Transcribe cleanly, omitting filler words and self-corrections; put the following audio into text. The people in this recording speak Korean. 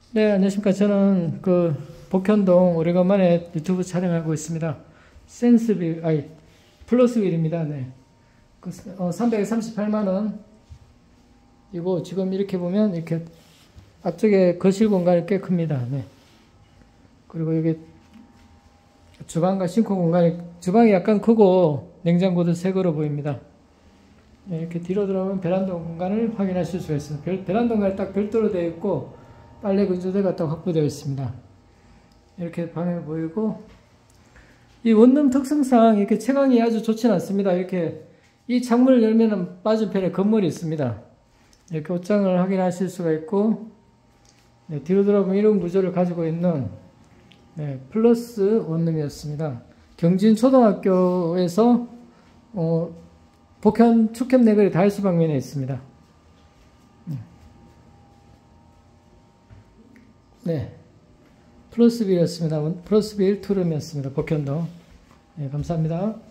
네, 안녕하십니까. 저는 복현동 오래간만에 유튜브 촬영하고 있습니다. 센스빌, 플러스빌입니다. 네. 338만원. 이거 지금 이렇게 보면 이렇게 앞쪽에 거실 공간이 꽤 큽니다. 네. 그리고 여기 주방과 싱크 공간이, 주방이 약간 크고 냉장고도 새 거로 보입니다. 네, 이렇게 뒤로 들어오면 베란다 공간을 확인하실 수가 있습니다. 베란다 공간이 딱 별도로 되어 있고 빨래 건조대가 딱 확보되어 있습니다. 이렇게 방에 보이고, 이 원룸 특성상 이렇게 채광이 아주 좋지는 않습니다. 이렇게 이 창문을 열면은 맞은편에 건물이 있습니다. 이렇게 옷장을 확인하실 수가 있고, 네, 뒤로 돌아보면 이런 구조를 가지고 있는 플러스 원룸이었습니다. 경진초등학교에서 복현 축협 내거리 다이소 방면에 있습니다. 네, 플러스빌이었습니다. 플러스빌 투룸이었습니다. 복현동. 네, 감사합니다.